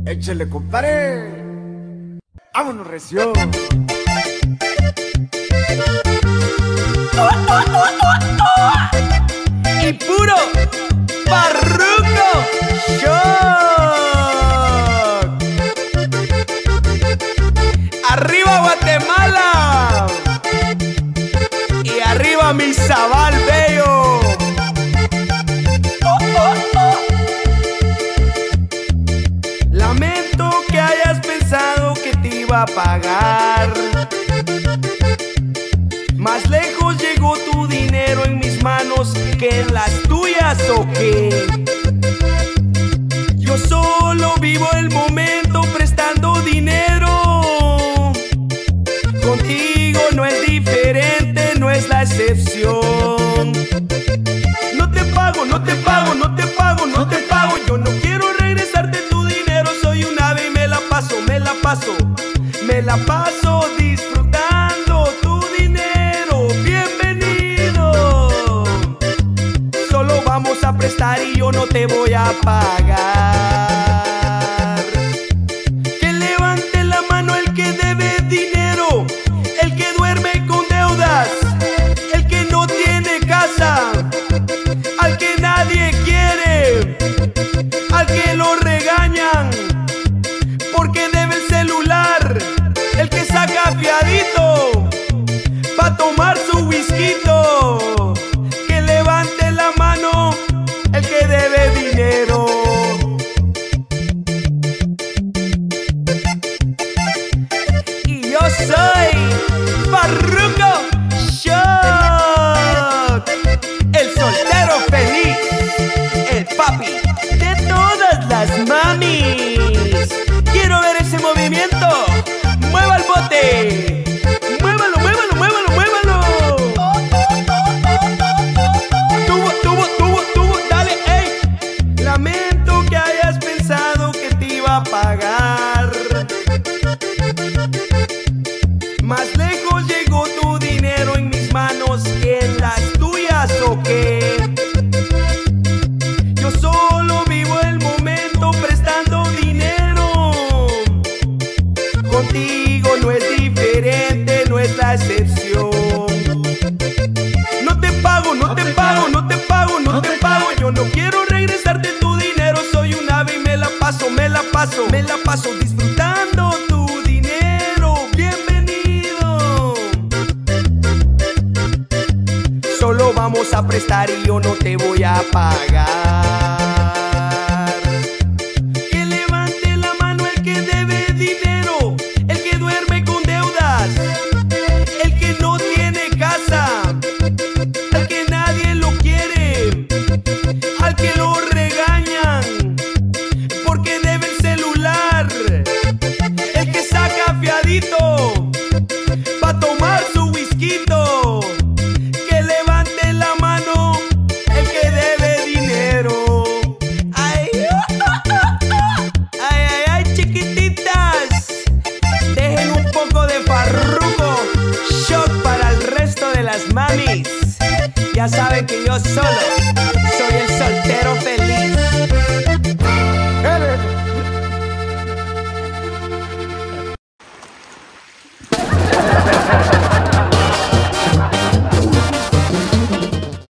Échale, compadre. Vámonos, recio. Y puro Farruko Shock. Arriba Guatemala y arriba mi Zabal bello. Lamento que hayas pensado que te iba a pagar. Más lejos llegó tu dinero en mis manos que en las tuyas, ¿o qué? Yo solo vivo el momento prestando dinero. Contigo no es diferente, no es la excepción. No te pago, no te pago, no te pago, no te pago. Yo no quiero regresarte tu dinero. Soy un ave y me la paso, me la paso, me la paso disfrutando tu dinero. Bienvenido. Solo vamos a prestar y yo no te voy a pagar. Que levante la mano el que debe dinero, el que duerme con deudas, el que no tiene casa, al que nadie quiere, al que lo regañan porque debe el celular, el que saca fiadito pa' tomar su whiskyto. Que levante la mano el que debe dinero. Y yo soy Farruko Shock, el soltero feliz, el papi de todas las mamis. Quiero ver ese movimiento. Mueva el bote. Muévalo, muévalo, muévalo, muévalo. Tubo, tubo, tubo, tubo, dale, ey. Lamento que hayas pensado que te iba a pagar. Más lejos llegó tu dinero en mis manos que en las tuyas, ¿o qué? Yo solo vivo el momento prestando dinero. Contigo no es diferente, no es la excepción. No te pago, no te pago, no te pago, no te pago. Yo no quiero regresarte tu dinero. Soy un ave y me la paso, me la paso, me la paso disfrutando tu dinero. Bienvenido. Solo vamos a prestar y yo no te voy a pagar. Que levante la mano el que debe dinero, el que duerme con deudas, el que no tiene casa, al que nadie lo quiere, al que lo regañan porque debe el celular, el que saca fiadito pa' tomar su whiskyto. Que levante la mano el que debe dinero. Ay, ay, ay, ay, chiquititas, dejen un poco de Farruko Shock para el resto de las mamis. Ya saben que yo solo soy el soltero feliz.